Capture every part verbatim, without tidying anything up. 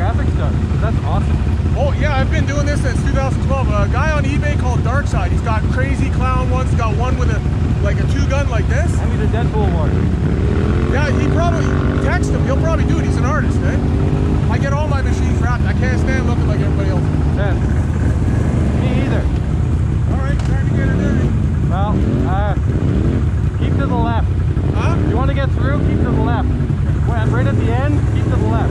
graphics done? That's awesome. Oh yeah, I've been doing this since two thousand twelve. A guy on eBay called Darkside. He's got crazy clown ones. He's got one with a like a two gun like this. I need a Deadpool one. Yeah, he probably text him. He'll probably do it. He's an artist, eh? I get all my machines wrapped. I can't stand looking like everybody else. Yeah. Me either. All right, time to get her dirty. Well, uh, keep to the left. Huh? You want to get through? Keep to the left. Right at the end, keep to the left.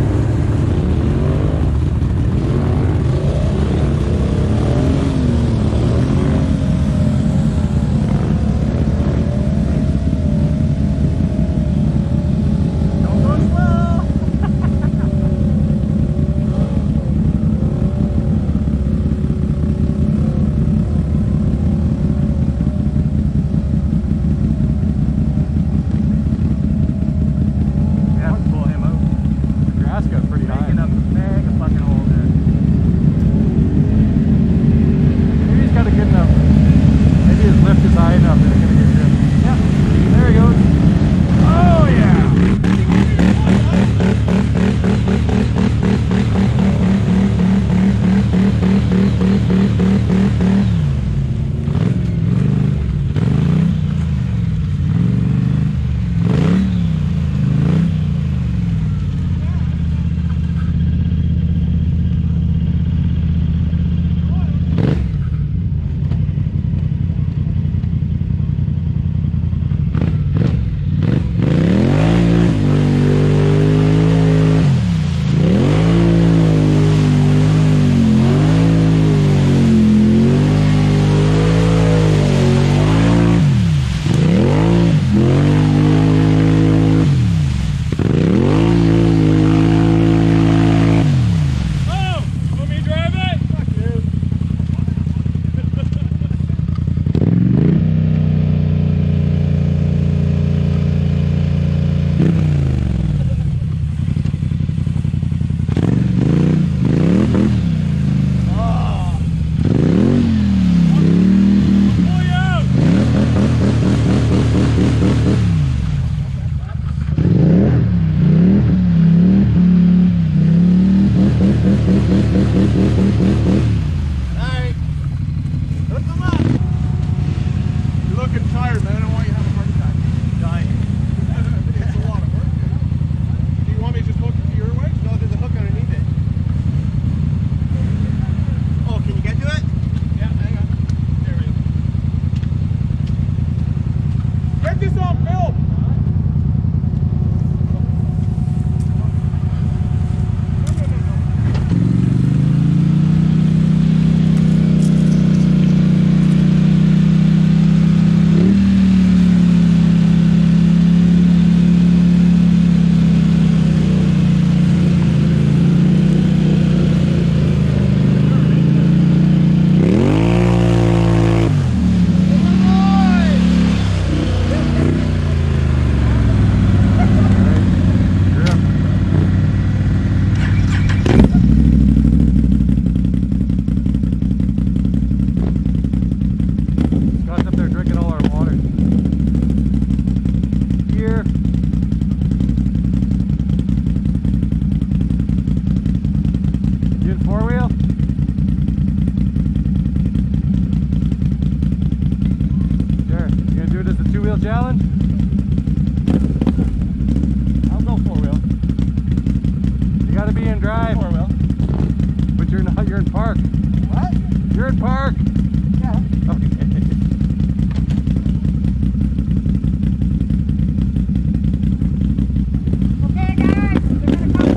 Challenge? I'll go four wheel. You gotta be in drive. Four wheel. But you're not, you're in park. What? You're in park. Yeah. Okay. Okay guys, they're gonna come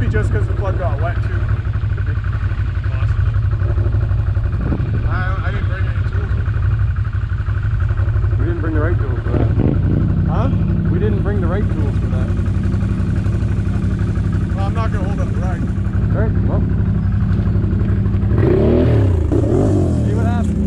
be just because the plug got wet too. Possibly. I, I didn't bring any tools. We didn't bring the right tools for that. Huh? We didn't bring the right tools for that. Well, I'm not going to hold up the rag. Alright, well. See what happens.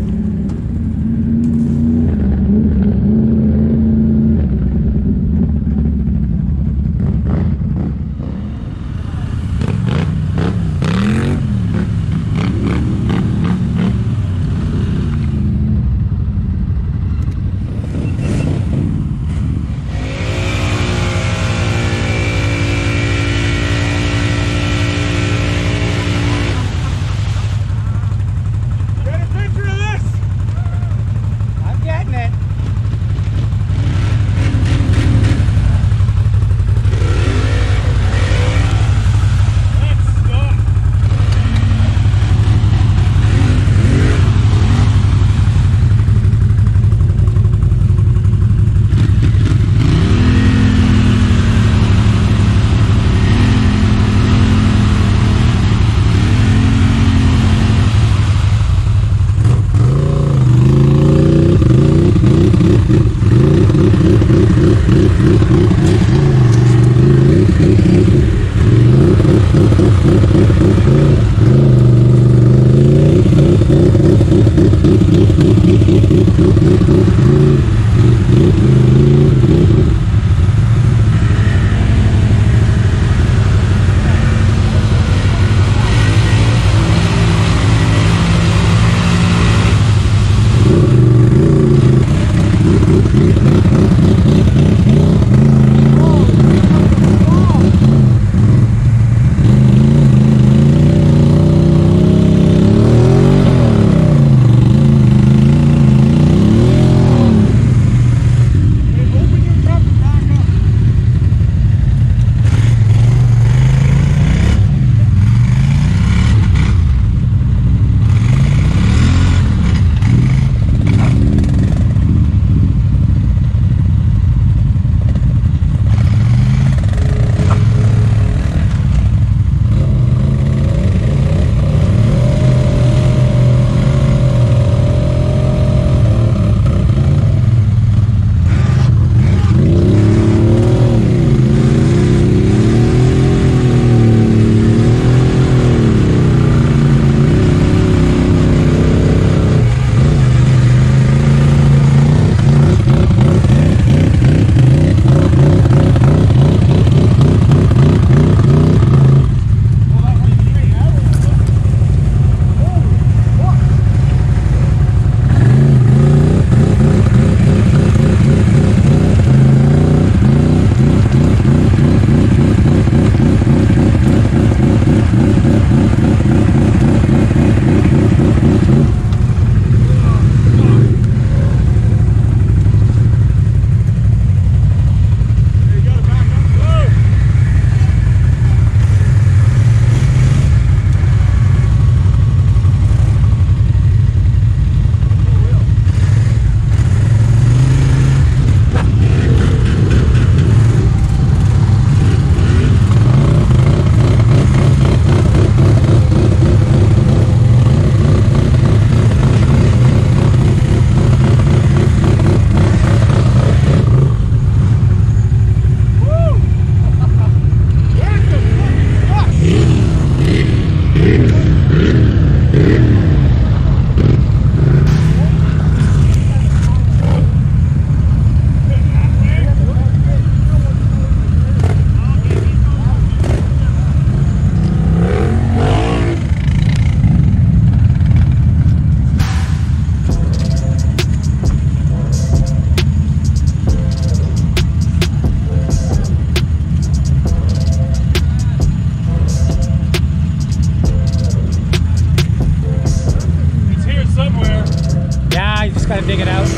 gotta dig it out.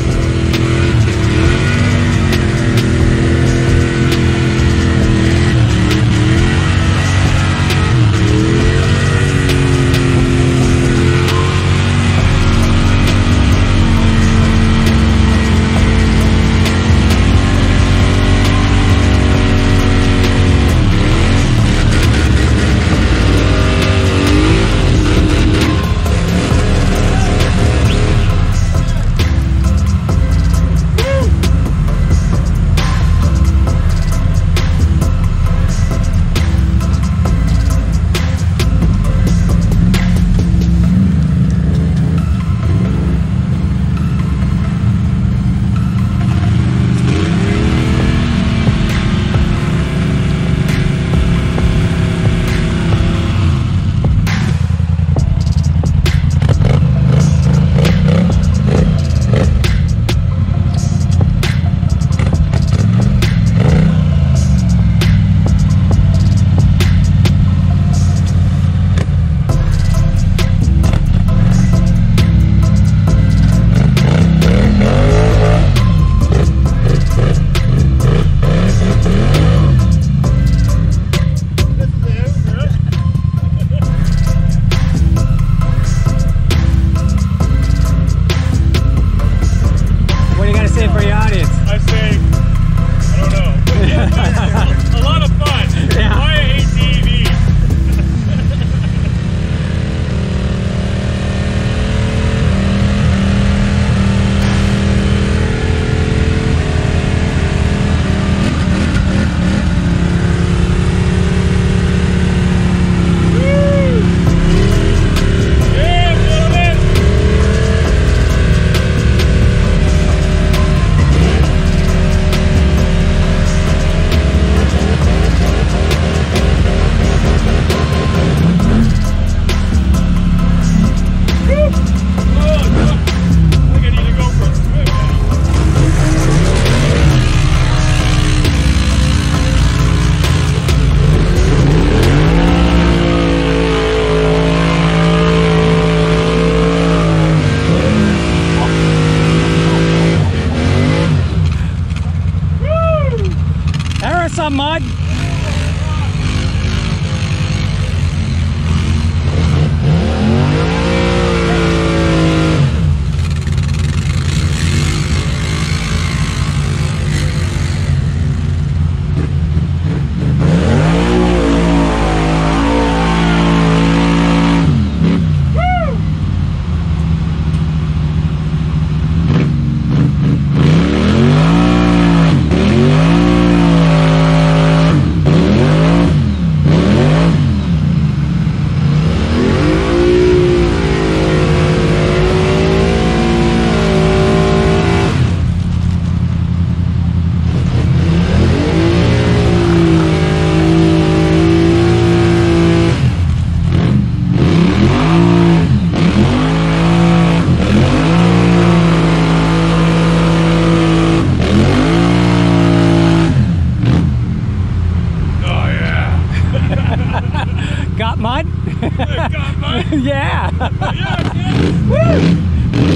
mud? Got mud? Yeah. Yes, yes. Woo!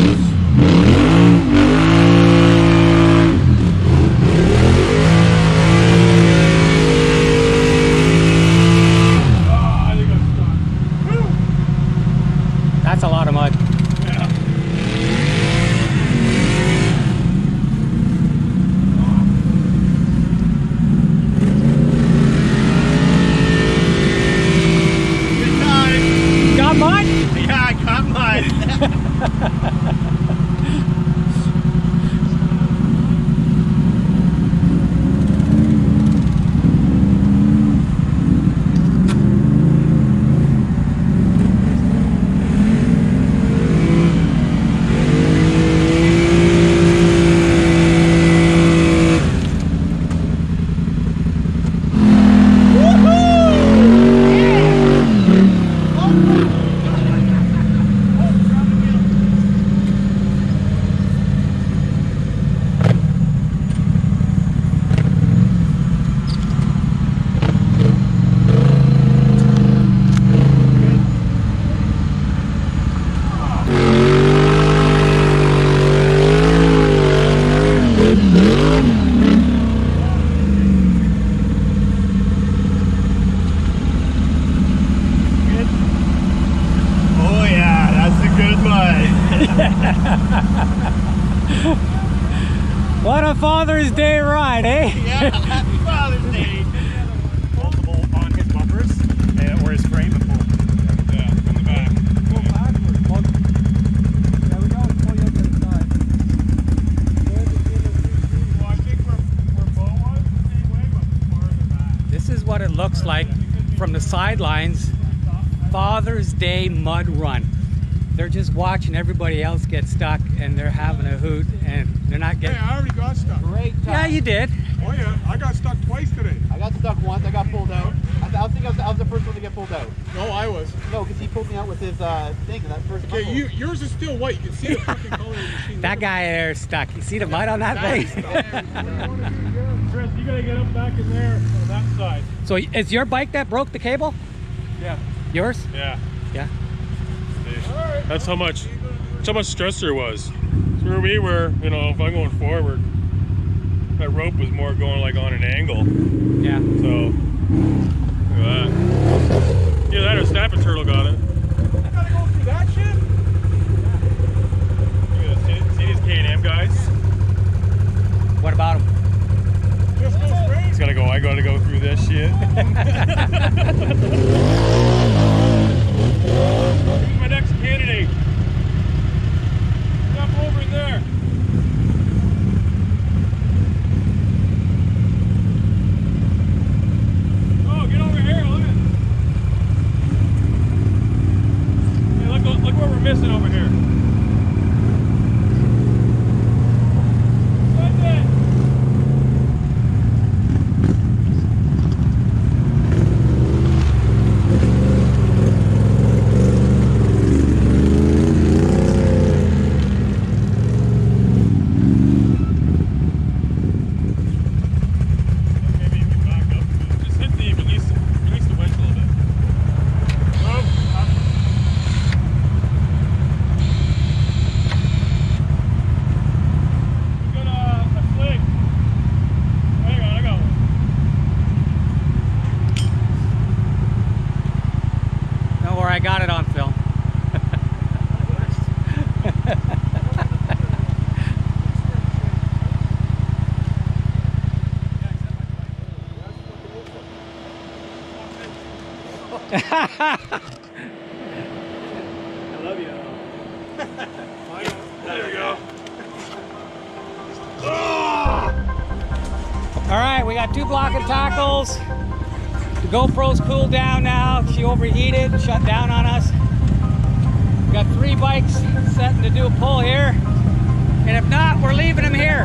That's a lot of mud. Yeah. Good time. Got mud? Yeah, I got mud. What a Father's Day ride, eh? Yeah, happy Father's Day. Multiple on his bumpers uh, or his frame and pull. Yeah, from the back. Go backwards. Well, yeah, we always pull you up to the side. Well, I think where, where Bo was the same way, but farther back. This is what it looks like from the sidelines. Father's Day mud run. They're just watching everybody else get stuck and they're having a hoot and they're not Hey, getting... I already got stuck. Great time. Yeah, you did. Oh yeah, I got stuck twice today. I got stuck once. I got pulled out. I, I think I was, I was the first one to get pulled out. No, I was. No, because he pulled me out with his uh, thing and that first. Okay, buckle. you, yours is still white. You can see the fucking color of the machine. That guy there is stuck. You see the mud on that thing? Chris, you gotta get up back in there on that side. So is your bike that broke the cable? Yeah. Yours? Yeah. Yeah. That's how much, that's how much stress there was. So where we were, you know, if I'm going forward, that rope was more going like on an angle. Yeah. So, look at that. Yeah, that or snapping turtle got it. You gotta go through that shit? Look at this. See, see these K and M guys? What about him? Just go straight. He's gotta go, I gotta go through this shit. Who's my next candidate? Step over in there. Oh, get over here, look at it. Hey, look, look what we're missing over here. What's that? Maybe you can back up. Just hit the release, release the winch a little bit. Oh, up. We got a, a sling. Hang on, I got one. Don't worry, I got it on film. I love you. There we go. All right, we got two block of tackles. The GoPro's cooled down now. She overheated, shut down on us. We got three bikes setting to do a pull here. And if not, we're leaving them here.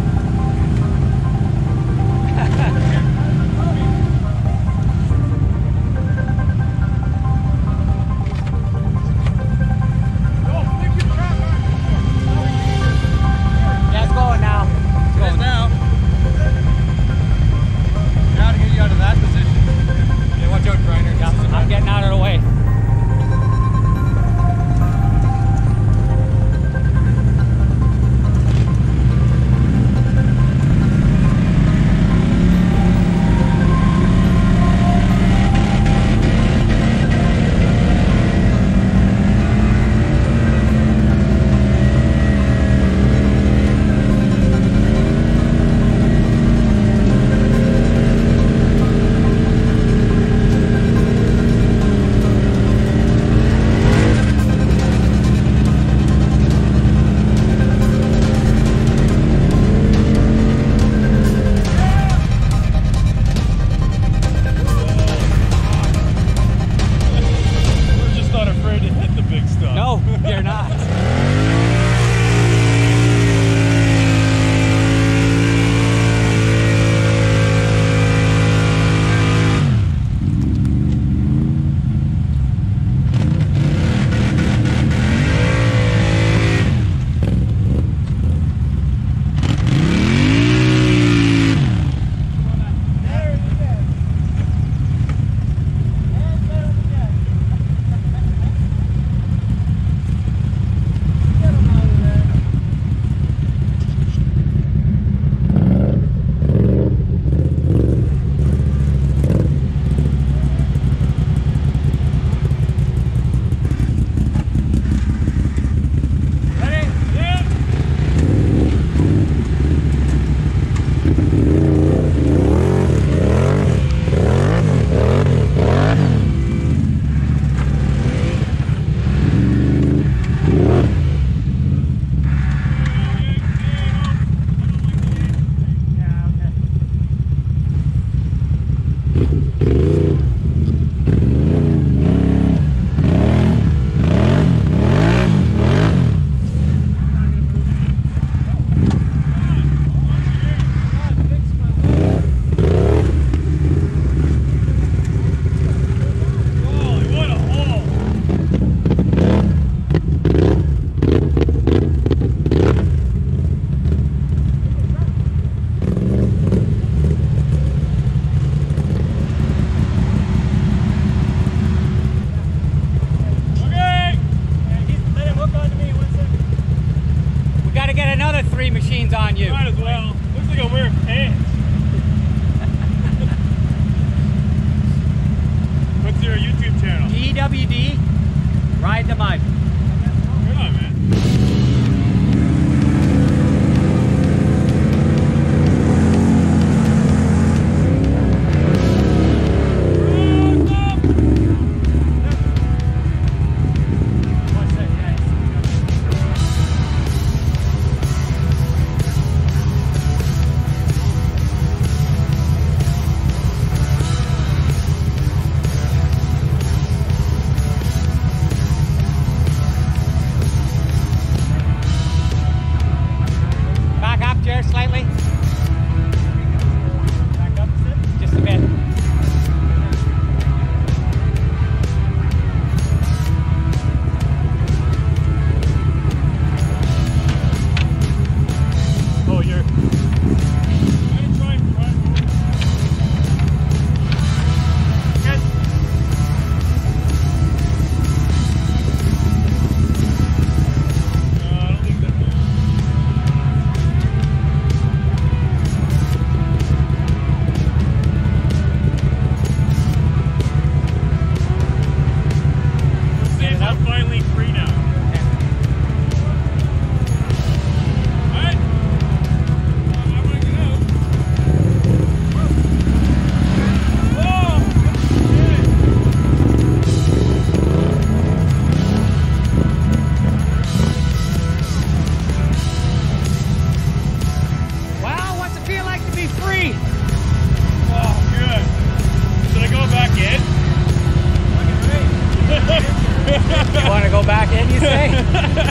Yeah, it's going now. It's going now. How to get you out of that position? Yeah, watch out, grinder. Yeah, I'm getting out of the way. One's on you. Might as well. Looks like I'm wearing pants. What's your YouTube channel? E W D, Ride the Mud. Good on, man. Slightly. Back up just a bit. Oh, you're. I'm gonna try and try. Good. No, I don't think that. You want to go back in, you say?